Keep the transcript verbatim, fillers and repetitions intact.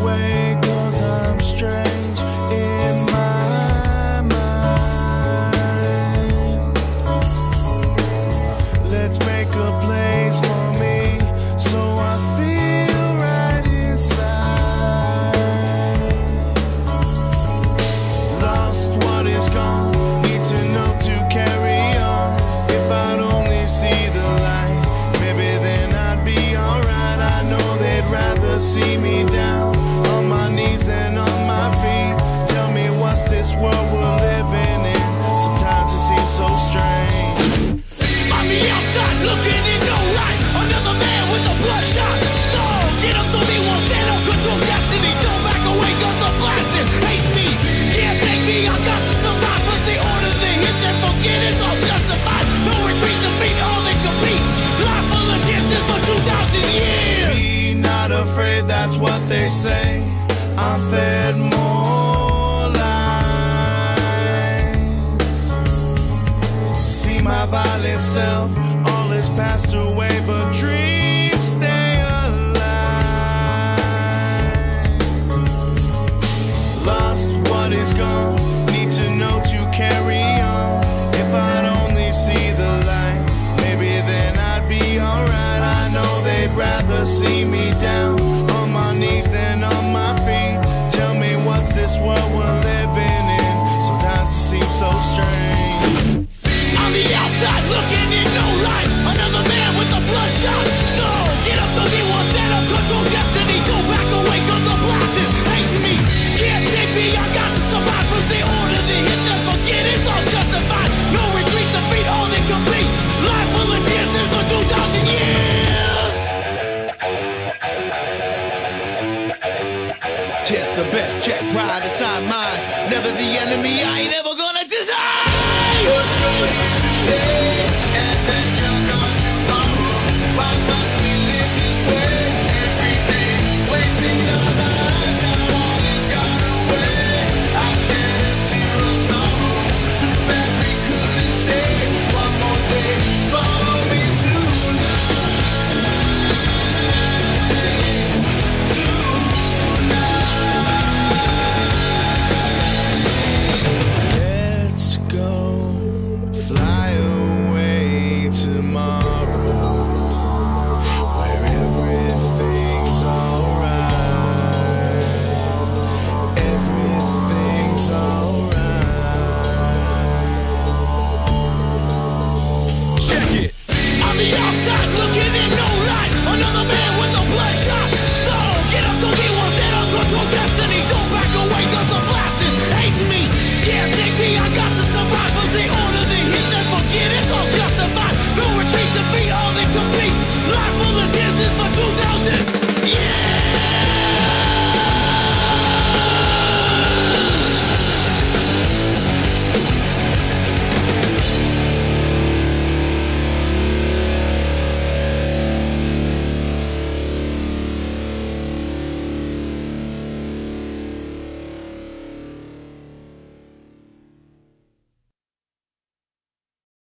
away, 'cause I'm strange in my mind. Let's make a place for me, so I feel right inside. Lost what is gone, need to know to carry on. If I'd only see the light, maybe then I'd be alright. I know they'd rather see me down on my knees than on my feet. Tell me, what's this world we're living in? Sometimes it seems so strange. On the outside, looking in no light, another man with a bloodshot soul. Get up to me, won't stand up, control destiny. Don't back away, 'cause I'm blasting. Hate me, can't take me, I got to survive. What's the order, they hit and forget, it's all justified. No retreat, defeat, all they compete. Life full of chances for two thousand years. Be not afraid, that's what they say. I'm fed more lies. See my violent self, all is passed away, but dreams stay alive. Lost what is gone, need to know to carry on. If I'd only see the light, maybe then I'd be alright. I know they'd rather see me down on my knees than on my feet. Tell me, what's this world we're living in? Sometimes it seems so strange. On the outside, looking in no light, another man with a bloodshot soul. Get up to me, won't stand up, control destiny. Go back away, 'cause I'm blasting. Hate me, can't take me, I got to survive. From the order, they hit and forget, it's all justified. No retreat, defeat, all they complete. Life full of tears since for two thousand years. Test the best, check pride inside minds. Never the enemy, I ain't ever gonna decide.